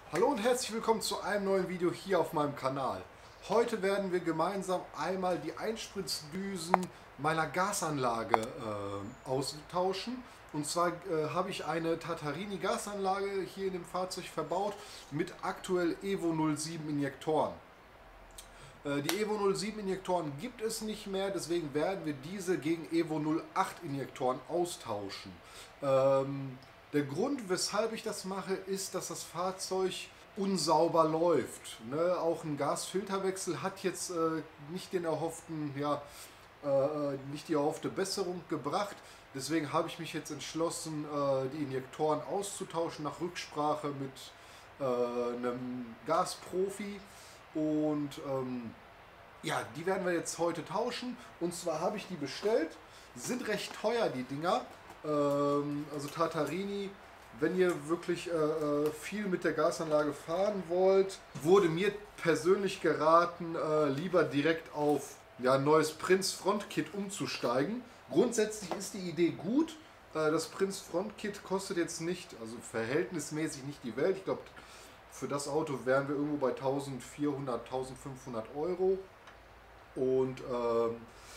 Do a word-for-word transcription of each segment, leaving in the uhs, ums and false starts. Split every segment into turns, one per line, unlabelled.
Hallo und herzlich willkommen zu einem neuen Video hier auf meinem Kanal. Heute werden wir gemeinsam einmal die Einspritzdüsen meiner Gasanlage äh, austauschen. Und zwar äh, habe ich eine Tartarini Gasanlage hier in dem Fahrzeug verbaut mit aktuell Evo null sieben Injektoren. Äh, die Evo null sieben Injektoren gibt es nicht mehr, deswegen werden wir diese gegen Evo null acht Injektoren austauschen. Ähm, Der Grund, weshalb ich das mache, ist, dass das Fahrzeug unsauber läuft. Ne? Auch ein Gasfilterwechsel hat jetzt äh, nicht den erhofften, ja, äh, nicht die erhoffte Besserung gebracht. Deswegen habe ich mich jetzt entschlossen, äh, die Injektoren auszutauschen nach Rücksprache mit äh, einem Gasprofi. Und ähm, ja, die werden wir jetzt heute tauschen. Und zwar habe ich die bestellt. Sind recht teuer, die Dinger. Also Tartarini, wenn ihr wirklich äh, viel mit der Gasanlage fahren wollt, wurde mir persönlich geraten, äh, lieber direkt auf ja, ein neues Prinz Frontkit umzusteigen. Grundsätzlich ist die Idee gut. Äh, das Prinz Frontkit kostet jetzt nicht, also verhältnismäßig nicht die Welt. Ich glaube, für das Auto wären wir irgendwo bei eintausendvierhundert, eintausendfünfhundert Euro. Und äh,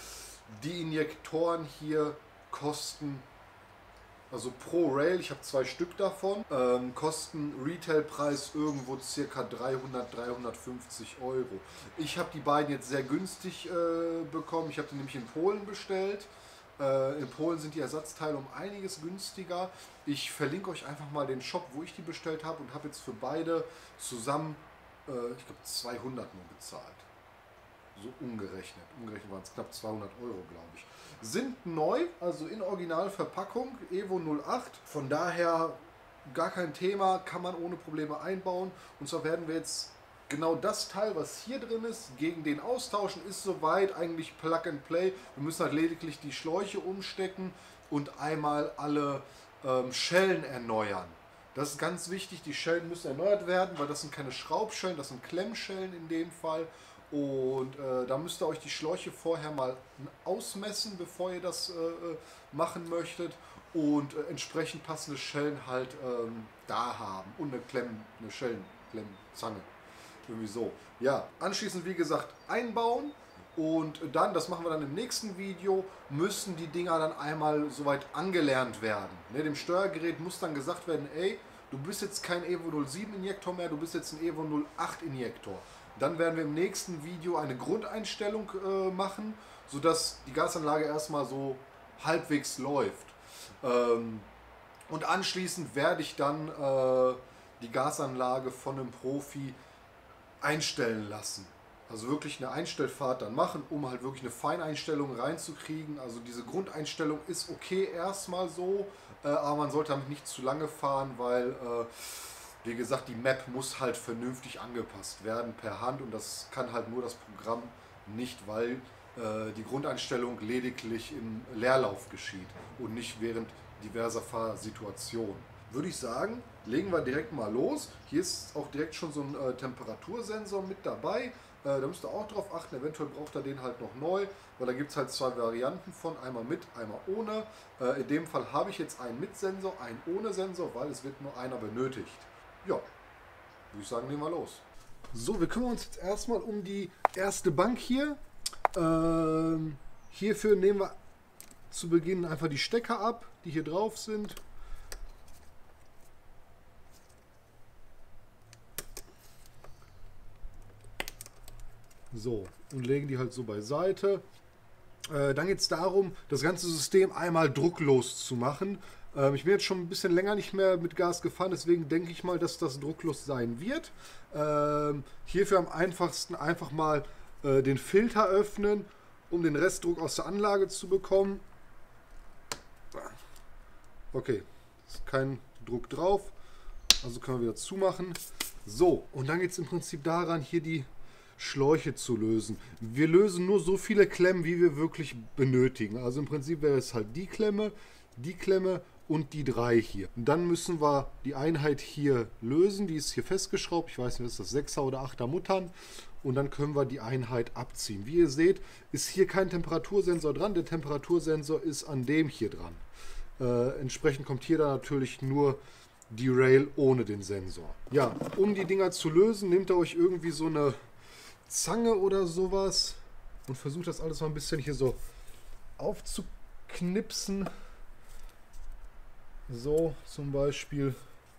die Injektoren hier kosten, also pro Rail, ich habe zwei Stück davon, ähm, kosten Retailpreis irgendwo ca. dreihundert, dreihundertfünfzig Euro. Ich habe die beiden jetzt sehr günstig äh, bekommen. Ich habe die nämlich in Polen bestellt. Äh, in Polen sind die Ersatzteile um einiges günstiger. Ich verlinke euch einfach mal den Shop, wo ich die bestellt habe, und habe jetzt für beide zusammen, äh, ich glaube, zweihundert nur bezahlt. So umgerechnet. Umgerechnet waren es knapp zweihundert Euro, glaube ich. Sind neu, also in Originalverpackung, Evo null acht. Von daher gar kein Thema, kann man ohne Probleme einbauen. Und zwar werden wir jetzt genau das Teil, was hier drin ist, gegen den austauschen. Ist soweit eigentlich Plug and Play. Wir müssen halt lediglich die Schläuche umstecken und einmal alle ähm, Schellen erneuern. Das ist ganz wichtig, die Schellen müssen erneuert werden, weil das sind keine Schraubschellen, das sind Klemmschellen in dem Fall. Und äh, da müsst ihr euch die Schläuche vorher mal ausmessen, bevor ihr das äh, machen möchtet. Und äh, entsprechend passende Schellen halt ähm, da haben. Und eine Klemm, eine Schellenklemmzange. Irgendwie so. Ja, anschließend wie gesagt einbauen. Und dann, das machen wir dann im nächsten Video, müssen die Dinger dann einmal soweit angelernt werden. Ne, dem Steuergerät muss dann gesagt werden, ey, du bist jetzt kein Evo null sieben Injektor mehr, du bist jetzt ein Evo null acht Injektor. Dann werden wir im nächsten Video eine Grundeinstellung äh, machen, sodass die Gasanlage erstmal so halbwegs läuft. Ähm, und anschließend werde ich dann äh, die Gasanlage von einem Profi einstellen lassen. Also wirklich eine Einstellfahrt dann machen, um halt wirklich eine Feineinstellung reinzukriegen. Also diese Grundeinstellung ist okay erstmal so, äh, aber man sollte damit nicht zu lange fahren, weil äh, wie gesagt, die Map muss halt vernünftig angepasst werden per Hand, und das kann halt nur das Programm nicht, weil äh, die Grundeinstellung lediglich im Leerlauf geschieht und nicht während diverser Fahrsituationen. Würde ich sagen, legen wir direkt mal los. Hier ist auch direkt schon so ein äh, Temperatursensor mit dabei. Äh, da müsst ihr auch drauf achten, eventuell braucht ihr den halt noch neu, weil da gibt es halt zwei Varianten von, einmal mit, einmal ohne. Äh, in dem Fall habe ich jetzt einen mit Sensor, einen ohne Sensor, weil es wird nur einer benötigt. Ja, würde ich sagen, nehmen wir los. So, wir kümmern uns jetzt erstmal um die erste Bank hier. Ähm, hierfür nehmen wir zu Beginn einfach die Stecker ab, die hier drauf sind. So, und legen die halt so beiseite. Äh, dann geht es darum, das ganze System einmal drucklos zu machen. Ähm, ich bin jetzt schon ein bisschen länger nicht mehr mit Gas gefahren, deswegen denke ich mal, dass das drucklos sein wird. Ähm, hierfür am einfachsten einfach mal äh, den Filter öffnen, um den Restdruck aus der Anlage zu bekommen. Okay, ist kein Druck drauf, also können wir wieder zumachen. So, und dann geht es im Prinzip daran, hier die Schläuche zu lösen. Wir lösen nur so viele Klemmen, wie wir wirklich benötigen. Also im Prinzip wäre es halt die Klemme, die Klemme und die drei hier. Und dann müssen wir die Einheit hier lösen. Die ist hier festgeschraubt. Ich weiß nicht, ist das sechser oder achter Muttern. Und dann können wir die Einheit abziehen. Wie ihr seht, ist hier kein Temperatursensor dran. Der Temperatursensor ist an dem hier dran. Äh, entsprechend kommt hier dann natürlich nur die Rail ohne den Sensor. Ja, um die Dinger zu lösen, nehmt ihr euch irgendwie so eine Zange oder sowas und versucht das alles mal ein bisschen hier so aufzuknipsen. So zum Beispiel.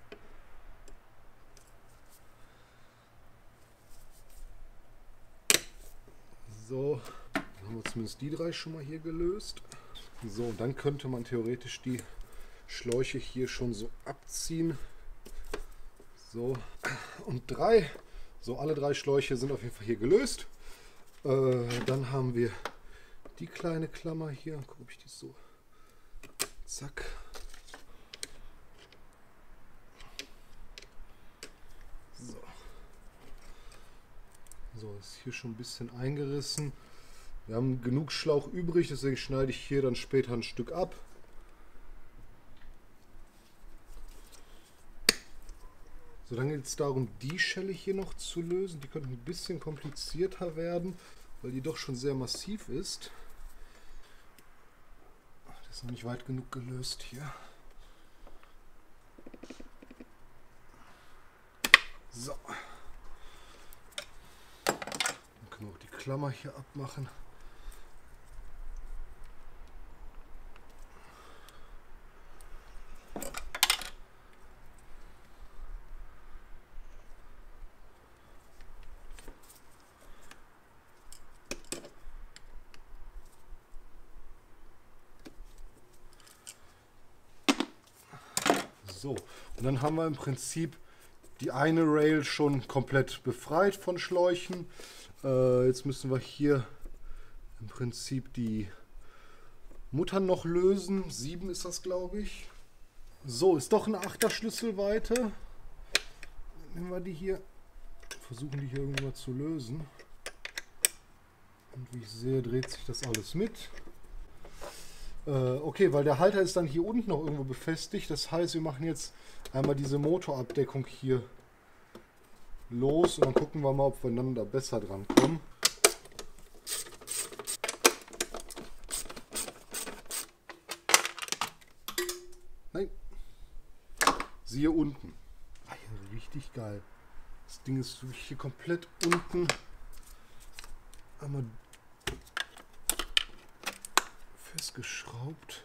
So, dann haben wir zumindest die drei schon mal hier gelöst. So, und dann könnte man theoretisch die Schläuche hier schon so abziehen. So, und drei. So, alle drei Schläuche sind auf jeden Fall hier gelöst. Äh, dann haben wir die kleine Klammer hier. Guck, ob ich die so... Zack. So. So, ist hier schon ein bisschen eingerissen. Wir haben genug Schlauch übrig, deswegen schneide ich hier dann später ein Stück ab. So, dann geht es darum, die Schelle hier noch zu lösen. Die könnte ein bisschen komplizierter werden, weil die doch schon sehr massiv ist. Ach, das ist noch nicht weit genug gelöst hier. So. Dann können wir auch die Klammer hier abmachen. So, und dann haben wir im Prinzip die eine Rail schon komplett befreit von Schläuchen. Äh, jetzt müssen wir hier im Prinzip die Muttern noch lösen. Sieben ist das, glaube ich. So, ist doch eine Achterschlüsselweite. Nehmen wir die hier, versuchen die hier irgendwie mal zu lösen. Und wie ich sehe, dreht sich das alles mit. Okay, weil der Halter ist dann hier unten noch irgendwo befestigt. Das heißt, wir machen jetzt einmal diese Motorabdeckung hier los und dann gucken wir mal, ob wir dann da besser dran kommen. Nein. Siehe unten. Ah, ja, richtig geil. Das Ding ist hier komplett unten. Einmal festgeschraubt.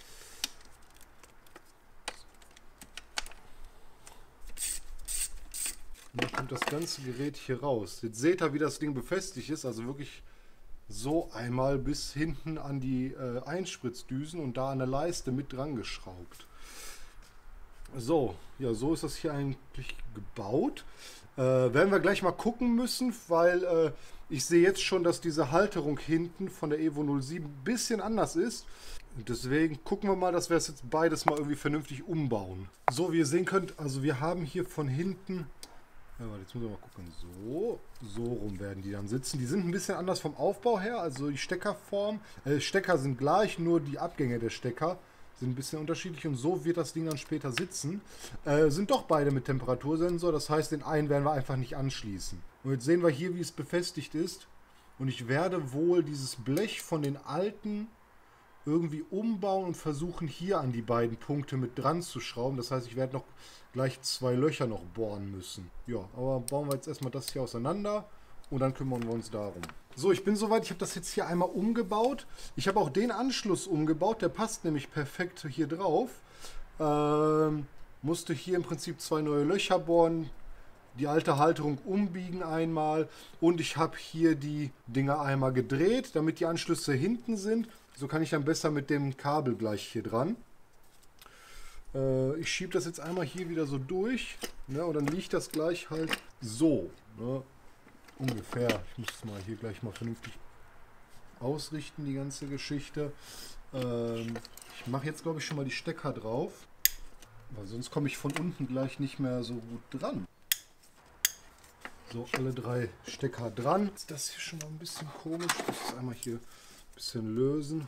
Und dann kommt das ganze Gerät hier raus. Jetzt seht ihr, wie das Ding befestigt ist. Also wirklich so einmal bis hinten an die äh, Einspritzdüsen und da an der Leiste mit dran geschraubt. So, ja, so ist das hier eigentlich gebaut. Äh, werden wir gleich mal gucken müssen, weil äh, ich sehe jetzt schon, dass diese Halterung hinten von der Evo null sieben ein bisschen anders ist. Und deswegen gucken wir mal, dass wir es jetzt beides mal irgendwie vernünftig umbauen. So, wie ihr sehen könnt, also wir haben hier von hinten... Ja, warte, jetzt müssen wir mal gucken. So, so rum werden die dann sitzen. Die sind ein bisschen anders vom Aufbau her, also die Steckerform. Äh, Stecker sind gleich, nur die Abgänge der Stecker sind ein bisschen unterschiedlich und so wird das Ding dann später sitzen. Äh, sind doch beide mit Temperatursensor, das heißt, den einen werden wir einfach nicht anschließen. Und jetzt sehen wir hier, wie es befestigt ist. Und ich werde wohl dieses Blech von den alten irgendwie umbauen und versuchen, hier an die beiden Punkte mit dran zu schrauben. Das heißt, ich werde noch gleich zwei Löcher noch bohren müssen. Ja, aber bauen wir jetzt erstmal das hier auseinander und dann kümmern wir uns darum. So, ich bin soweit. Ich habe das jetzt hier einmal umgebaut. Ich habe auch den Anschluss umgebaut. Der passt nämlich perfekt hier drauf. Ähm, musste hier im Prinzip zwei neue Löcher bohren. Die alte Halterung umbiegen einmal. Und ich habe hier die Dinger einmal gedreht, damit die Anschlüsse hinten sind. So kann ich dann besser mit dem Kabel gleich hier dran. Äh, ich schiebe das jetzt einmal hier wieder so durch. Ne, und dann liegt das gleich halt so. Ne. Ungefähr. Ich muss es mal hier gleich mal vernünftig ausrichten, die ganze Geschichte. Ähm, ich mache jetzt, glaube ich, schon mal die Stecker drauf. Weil sonst komme ich von unten gleich nicht mehr so gut dran. So, alle drei Stecker dran. Ist das hier schon mal ein bisschen komisch? Ich muss das einmal hier ein bisschen lösen.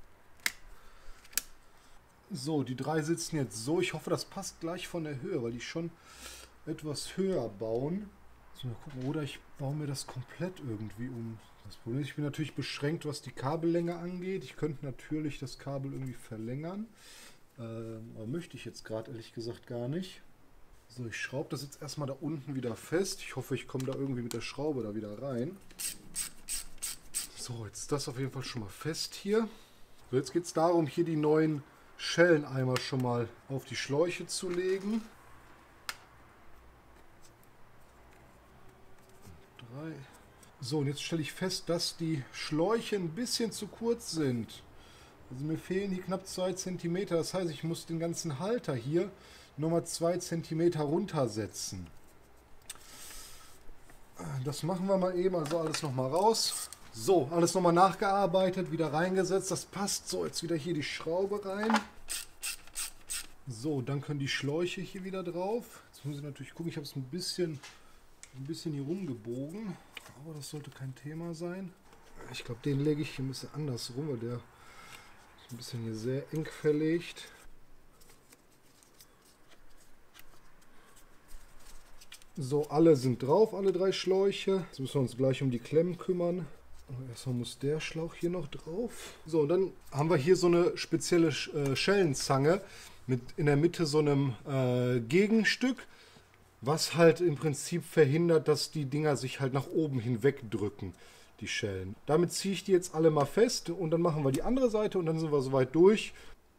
So, die drei sitzen jetzt so. Ich hoffe, das passt gleich von der Höhe, weil die schon etwas höher bauen. So, mal gucken, oder ich baue mir das komplett irgendwie um. Das Problem ist, ich bin natürlich beschränkt, was die Kabellänge angeht. Ich könnte natürlich das Kabel irgendwie verlängern. Äh, Ähm, aber möchte ich jetzt gerade ehrlich gesagt gar nicht. So, ich schraube das jetzt erstmal da unten wieder fest. Ich hoffe, ich komme da irgendwie mit der Schraube da wieder rein. So, jetzt ist das auf jeden Fall schon mal fest hier. So, jetzt geht es darum, hier die neuen Schelleneimer schon mal auf die Schläuche zu legen. Drei. So, und jetzt stelle ich fest, dass die Schläuche ein bisschen zu kurz sind. Also mir fehlen die knapp zwei Zentimeter. Das heißt, ich muss den ganzen Halter hier nochmal zwei Zentimeter runtersetzen. Das machen wir mal eben. Also alles nochmal raus. So, alles nochmal nachgearbeitet, wieder reingesetzt. Das passt. So, jetzt wieder hier die Schraube rein. So, dann können die Schläuche hier wieder drauf. Jetzt muss ich natürlich gucken. Ich habe es ein bisschen, ein bisschen hier rumgebogen. Aber das sollte kein Thema sein. Ich glaube, den lege ich hier ein bisschen anders rum, weil der ist ein bisschen hier sehr eng verlegt. So, alle sind drauf, alle drei Schläuche. Jetzt müssen wir uns gleich um die Klemmen kümmern. Aber erstmal muss der Schlauch hier noch drauf. So, und dann haben wir hier so eine spezielle äh, Schellenzange mit in der Mitte so einem äh, Gegenstück, was halt im Prinzip verhindert, dass die Dinger sich halt nach oben hinweg drücken, die Schellen. Damit ziehe ich die jetzt alle mal fest und dann machen wir die andere Seite und dann sind wir soweit durch.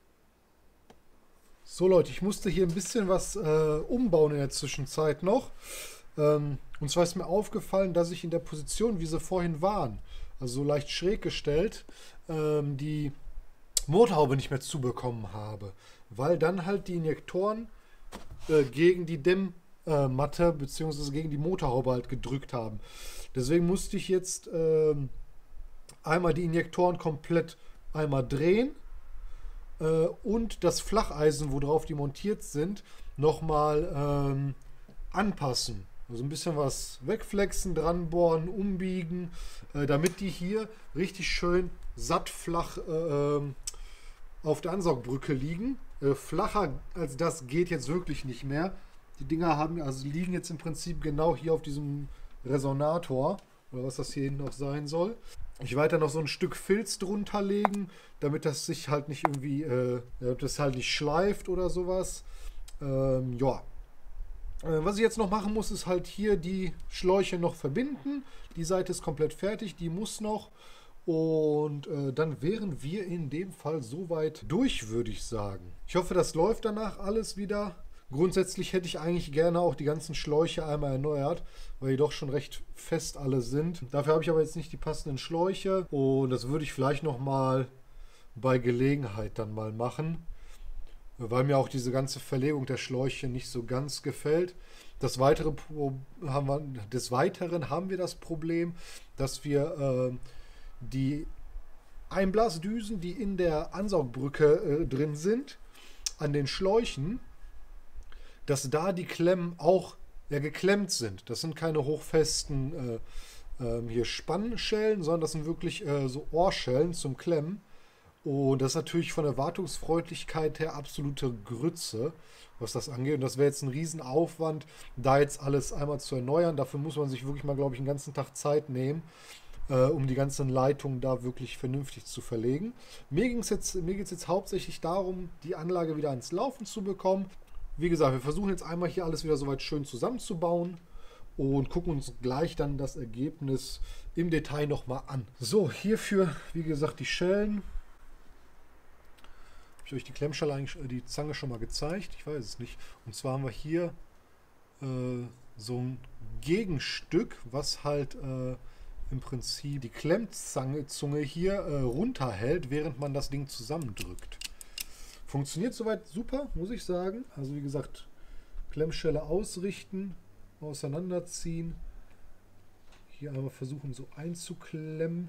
So Leute, ich musste hier ein bisschen was äh, umbauen in der Zwischenzeit noch. Ähm, und zwar ist mir aufgefallen, dass ich in der Position, wie sie vorhin waren, also so leicht schräg gestellt, ähm, die Motorhaube nicht mehr zubekommen habe. Weil dann halt die Injektoren äh, gegen die Dämmmatte bzw. gegen die Motorhaube halt gedrückt haben. Deswegen musste ich jetzt ähm, einmal die Injektoren komplett einmal drehen. Und das Flacheisen, worauf die montiert sind, nochmal ähm, anpassen. Also ein bisschen was wegflexen, dran bohren, umbiegen, äh, damit die hier richtig schön sattflach äh, auf der Ansaugbrücke liegen. Äh, flacher als das geht jetzt wirklich nicht mehr. Die Dinger haben, also liegen jetzt im Prinzip genau hier auf diesem Resonator, oder was das hier hinten noch sein soll. Ich werde noch so ein Stück Filz drunter legen, damit das sich halt nicht irgendwie, äh, das halt nicht schleift oder sowas. Ähm, ja. Äh, was ich jetzt noch machen muss, ist halt hier die Schläuche noch verbinden. Die Seite ist komplett fertig, die muss noch. Und äh, dann wären wir in dem Fall soweit durch, würde ich sagen. Ich hoffe, das läuft danach alles wieder. Grundsätzlich hätte ich eigentlich gerne auch die ganzen Schläuche einmal erneuert, weil die doch schon recht fest alle sind. Dafür habe ich aber jetzt nicht die passenden Schläuche und das würde ich vielleicht nochmal bei Gelegenheit dann mal machen, weil mir auch diese ganze Verlegung der Schläuche nicht so ganz gefällt. Das weitere haben wir, des Weiteren haben wir das Problem, dass wir äh, die Einblasdüsen, die in der Ansaugbrücke äh, drin sind, an den Schläuchen, dass da die Klemmen auch ja, geklemmt sind. Das sind keine hochfesten äh, äh, hier Spannschellen, sondern das sind wirklich äh, so Ohrschellen zum Klemmen. Und das ist natürlich von der Wartungsfreundlichkeit her absolute Grütze, was das angeht. Und das wäre jetzt ein Riesenaufwand, da jetzt alles einmal zu erneuern. Dafür muss man sich wirklich mal, glaube ich, einen ganzen Tag Zeit nehmen, äh, um die ganzen Leitungen da wirklich vernünftig zu verlegen. Mir ging es jetzt, mir geht's jetzt hauptsächlich darum, die Anlage wieder ans Laufen zu bekommen. Wie gesagt, wir versuchen jetzt einmal hier alles wieder soweit schön zusammenzubauen und gucken uns gleich dann das Ergebnis im Detail nochmal an. So, hierfür, wie gesagt, die Schellen. Habe ich euch die Klemmschale eigentlich, die Zange schon mal gezeigt? Ich weiß es nicht. Und zwar haben wir hier äh, so ein Gegenstück, was halt äh, im Prinzip die Klemmzange Zunge hier äh, runterhält, während man das Ding zusammendrückt. Funktioniert soweit super, muss ich sagen. Also wie gesagt, Klemmschelle ausrichten, auseinanderziehen. Hier einmal versuchen so einzuklemmen.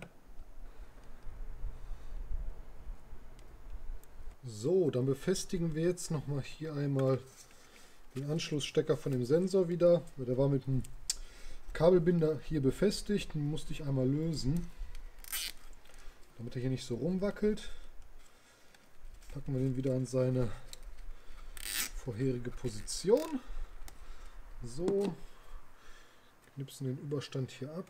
So, dann befestigen wir jetzt nochmal hier einmal den Anschlussstecker von dem Sensor wieder. Der war mit dem Kabelbinder hier befestigt, den musste ich einmal lösen, damit er hier nicht so rumwackelt. Packen wir den wieder an seine vorherige Position. So, knipsen den Überstand hier ab.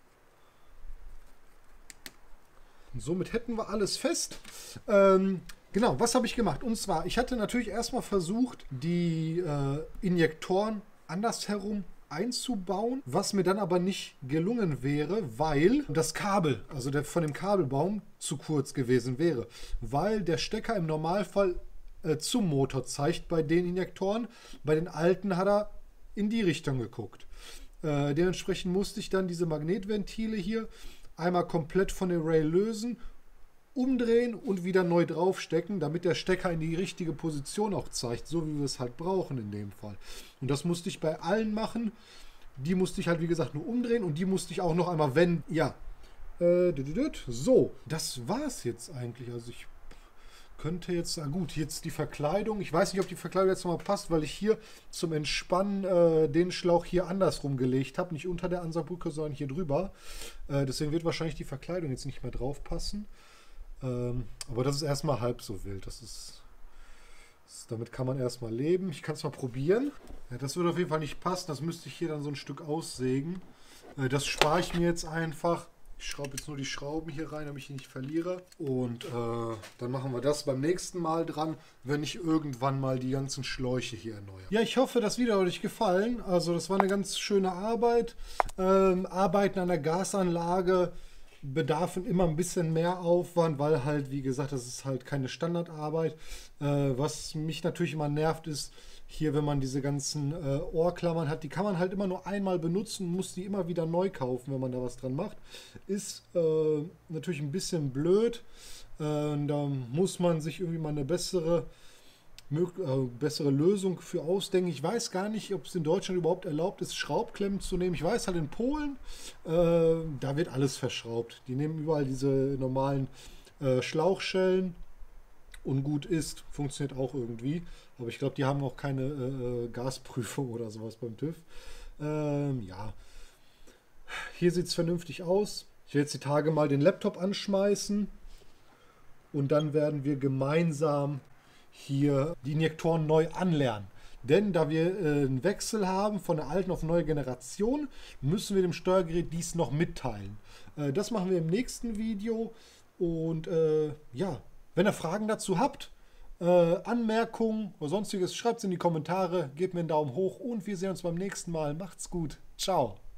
Und somit hätten wir alles fest. Ähm, Genau, was habe ich gemacht? Und zwar, ich hatte natürlich erstmal versucht, die äh, Injektoren andersherum einzubauen, was mir dann aber nicht gelungen wäre, weil das Kabel, also der von dem Kabelbaum, zu kurz gewesen wäre. Weil der Stecker im Normalfall äh, zum Motor zeigt bei den Injektoren. Bei den alten hat er in die Richtung geguckt. Äh, dementsprechend musste ich dann diese Magnetventile hier einmal komplett von dem Rail lösen, umdrehen und wieder neu draufstecken, damit der Stecker in die richtige Position auch zeigt, so wie wir es halt brauchen in dem Fall. Und das musste ich bei allen machen. Die musste ich halt, wie gesagt, nur umdrehen und die musste ich auch noch einmal wenden. Ja, äh, so, das war es jetzt eigentlich. Also ich könnte jetzt, na gut, jetzt die Verkleidung. Ich weiß nicht, ob die Verkleidung jetzt nochmal passt, weil ich hier zum Entspannen äh, den Schlauch hier andersrum gelegt habe. Nicht unter der Ansaugbrücke, sondern hier drüber. Äh, deswegen wird wahrscheinlich die Verkleidung jetzt nicht mehr drauf passen. Ähm, aber das ist erstmal halb so wild. Das ist, das, damit kann man erstmal leben. Ich kann es mal probieren. Ja, das würde auf jeden Fall nicht passen. Das müsste ich hier dann so ein Stück aussägen. Äh, das spare ich mir jetzt einfach. Ich schraube jetzt nur die Schrauben hier rein, damit ich die nicht verliere. Und äh, dann machen wir das beim nächsten Mal dran, wenn ich irgendwann mal die ganzen Schläuche hier erneuere. Ja, ich hoffe, das Video hat euch gefallen. Also das war eine ganz schöne Arbeit. Ähm, Arbeiten an der Gasanlage bedarf immer ein bisschen mehr Aufwand, weil halt, wie gesagt, das ist halt keine Standardarbeit. Äh, was mich natürlich immer nervt, ist hier, wenn man diese ganzen äh, Ohrklammern hat, die kann man halt immer nur einmal benutzen, muss die immer wieder neu kaufen, wenn man da was dran macht. Ist äh, natürlich ein bisschen blöd. Äh, da muss man sich irgendwie mal eine bessere bessere Lösung für ausdenken. Ich weiß gar nicht, ob es in Deutschland überhaupt erlaubt ist, Schraubklemmen zu nehmen. Ich weiß halt in Polen, äh, da wird alles verschraubt. Die nehmen überall diese normalen äh, Schlauchschellen und gut ist. Funktioniert auch irgendwie. Aber ich glaube, die haben auch keine äh, Gasprüfung oder sowas beim TÜV. Ähm, ja. Hier sieht es vernünftig aus. Ich werde jetzt die Tage mal den Laptop anschmeißen und dann werden wir gemeinsam hier die Injektoren neu anlernen. Denn da wir äh, einen Wechsel haben von der alten auf neue Generation, müssen wir dem Steuergerät dies noch mitteilen. Äh, das machen wir im nächsten Video. Und äh, ja, wenn ihr Fragen dazu habt, äh, Anmerkungen oder sonstiges, schreibt es in die Kommentare, gebt mir einen Daumen hoch und wir sehen uns beim nächsten Mal. Macht's gut. Ciao.